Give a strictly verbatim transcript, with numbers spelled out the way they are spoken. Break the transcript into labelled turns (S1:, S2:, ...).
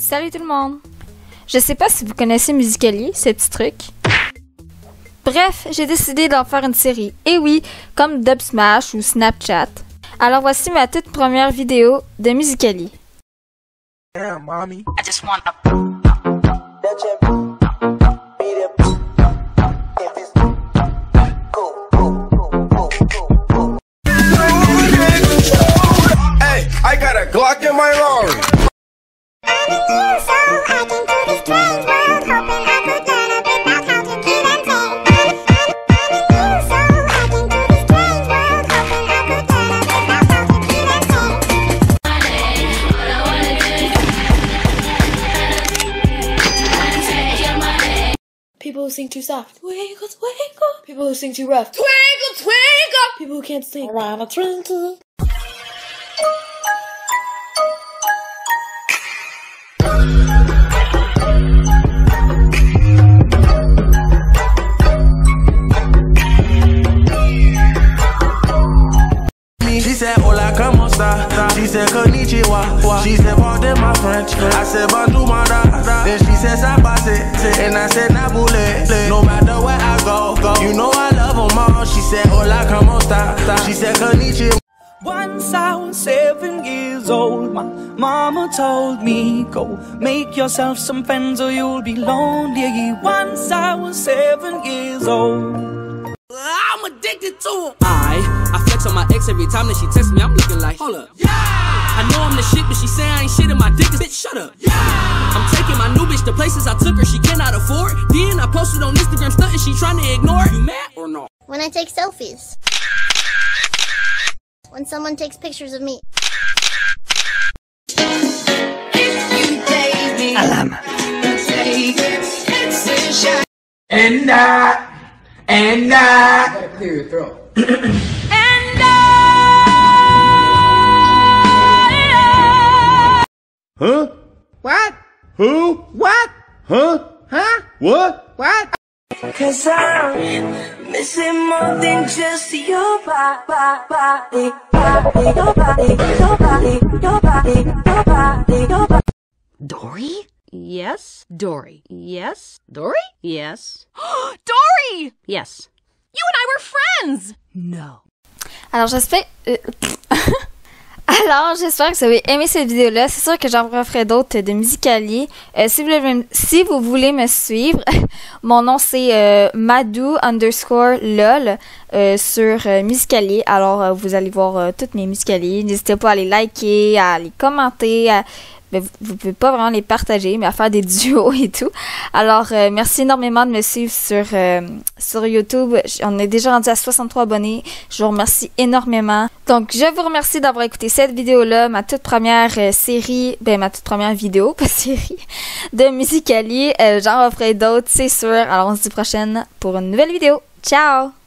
S1: Salut tout le monde! Je sais pas si vous connaissez Musical.ly, ce petit truc. Bref, j'ai décidé d'en faire une série. Et oui, comme Dubsmash ou Snapchat. Alors voici ma toute première vidéo de Musical.ly.
S2: Damn, mommy.
S3: I just want a
S2: Hey, I got a Glock in my arm.
S4: People who sing too soft, twinkle, twinkle. People who sing too rough, twinkle, twinkle. People who can't sing around a twinkle.
S2: She said, hola, como esta? She said, konnichiwa. She said, pardon my French. I said, bonjour, madame. Then she said, sabase. And I said, nabule. No matter where I go, go. You know I love them all. She said, hola, como esta? She said, konnichiwa.
S5: Once I was seven years old, my mama told me, go make yourself some friends or you'll be lonely. Once I was seven years old, I'm addicted to him. I, I flex on my ex every time that she texts me, I'm looking like, hold up. Yeah! I know I'm the shit, but she say I ain't shit and my dick is, bitch, shut up. Yeah! I'm taking my new bitch to places I took her, she cannot afford. Then I posted on Instagram stunting, she trying to ignore it. You mad or no?
S6: When I take selfies. When someone takes pictures of me.
S3: alarm.
S7: And I, and I. You gotta clear your throat.
S5: And I,
S2: Huh?
S7: What?
S2: Who?
S7: What?
S2: Huh?
S7: Huh?
S2: What?
S7: What?
S5: cause I'm missing more than just your body, body, body, your body, your body, your body, your body, your body.
S8: Dory? Yes. Dory? Yes. Dory? Yes.
S9: Dory!
S8: Yes.
S9: You and I were friends!
S8: No.
S1: Alors j'espère... euh, Alors j'espère que vous avez aimé cette vidéo-là. C'est sûr que j'en referai d'autres de Musical.ly. Euh, si, vous voulez, si vous voulez me suivre, mon nom c'est euh, Madou underscore lol euh, sur euh, Musical.ly. Alors euh, vous allez voir euh, toutes mes Musical.ly. N'hésitez pas à les liker, à les commenter, à... Ben, vous ne pouvez pas vraiment les partager, mais à faire des duos et tout. Alors, euh, merci énormément de me suivre sur, euh, sur YouTube. On est déjà rendu à soixante-trois abonnés. Je vous remercie énormément. Donc, je vous remercie d'avoir écouté cette vidéo-là, ma toute première euh, série, ben ma toute première vidéo, pas série, de Musical.ly. Euh, J'en referai d'autres, c'est sûr. Alors, on se dit prochaine pour une nouvelle vidéo. Ciao!